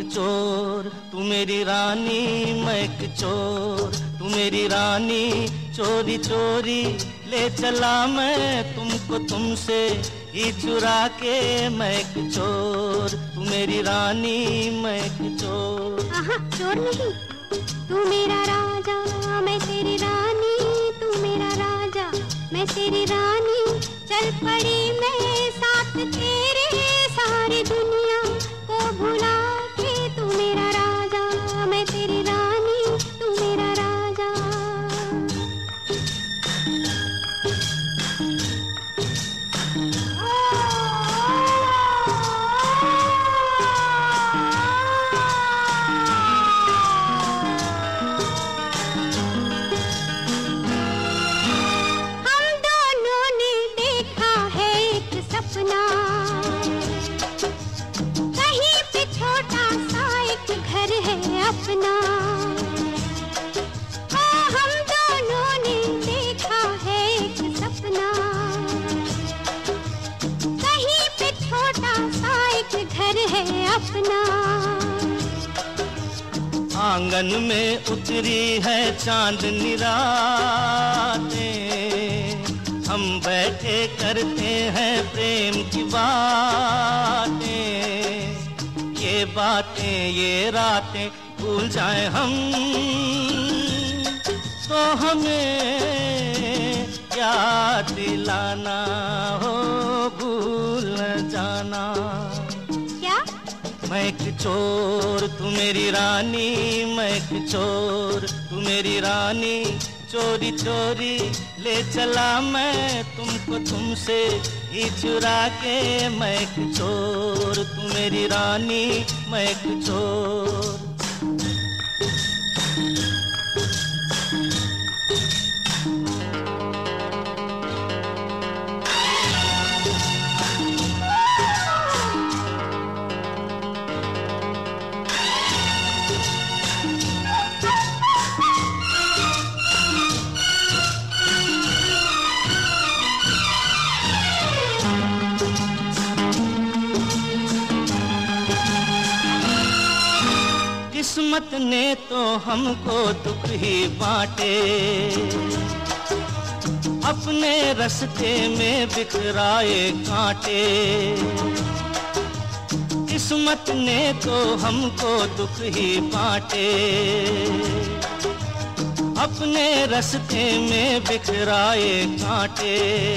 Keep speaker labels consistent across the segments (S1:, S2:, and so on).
S1: चोर, तू मेरी रानी, मैं एक चोर, तू मेरी रानी। चोरी चोरी ले चला मैं तुमको तुमसे ही चुरा के, मैं एक चोर, तू मेरी रानी, मैं एक चोर।
S2: चोर नहीं, तू मेरा राजा, मैं तेरी रानी, तू मेरा राजा, मैं तेरी रानी। चल पड़ी मैं साथ तेरे, सारी दुनिया को भुला के, तू मेरा राजा, मैं तेरी रानी, तू मेरा राजा। कहीं पे छोटा सा एक घर है अपना, हम दोनों ने देखा है एक सपना। कहीं पे छोटा सा एक घर है अपना।
S1: आंगन में उतरी है चांदनी रातें, हम बैठे करते हैं प्रेम की बातें। ये बातें ये रातें भूल जाए हम, तो हमें याद दिलाना हो, भूल न जाना।
S2: क्या?
S1: मैं एक चोर, तू मेरी रानी, मैं एक चोर, तू मेरी रानी। चोरी चोरी ले चला मैं तुमको तुमसे ही चुरा के, मैं एक चोर, तू मेरी रानी, मैं एक चोर। किस्मत ने तो हमको दुख ही बांटे, अपने रास्ते में बिखराए कांटे। किस्मत ने तो हमको दुख ही बांटे, अपने रास्ते में बिखराए कांटे।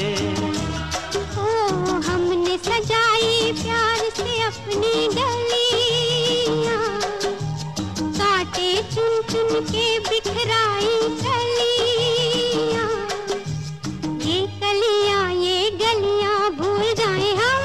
S2: ओ हमने सजाई प्यार से अपनी गलियां, कांटे चुन चुन के बिखराई कलियां। ये गलियां भूल जाए हम,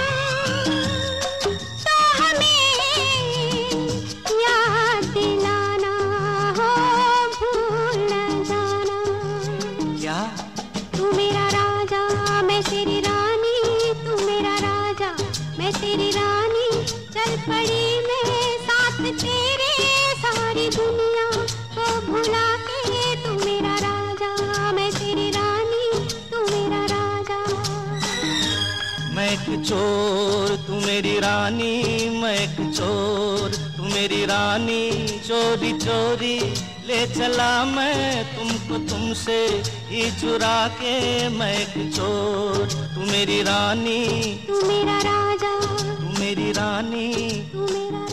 S2: तो हमें याद दिलाना हो, भूल न जाना।
S1: क्या?
S2: तू मेरा राजा, मैं तेरी रानी, तू मेरा राजा, मैं तेरी रानी। चल पड़ी मैं साथ तेरे, सारी दुनिया को भुला के, तू मेरा राजा, मैं तेरी रानी, तू मेरा राजा।
S1: मैं एक चोर, तू मेरी रानी, मैं एक चोर, तू मेरी रानी। चोरी चोरी ले चला मैं तुमको तुमसे ही चुरा के, मैं एक चोर, तू मेरी रानी,
S2: तू मेरा राजा,
S1: तू मेरी रानी,
S2: तू मेरा